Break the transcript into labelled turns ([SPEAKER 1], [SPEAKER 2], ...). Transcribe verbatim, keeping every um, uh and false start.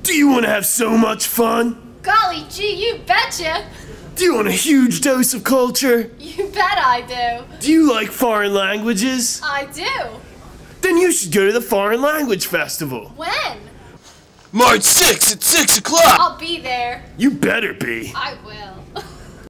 [SPEAKER 1] Do you want to have so much fun?
[SPEAKER 2] Golly gee, you betcha!
[SPEAKER 1] Do you want a huge dose of culture?
[SPEAKER 2] You bet I do.
[SPEAKER 1] Do you like foreign languages?
[SPEAKER 2] I do.
[SPEAKER 1] Then you should go to the Foreign Language Festival.
[SPEAKER 2] When?
[SPEAKER 1] March sixth at six o'clock!
[SPEAKER 2] I'll be there.
[SPEAKER 1] You better be.
[SPEAKER 2] I will.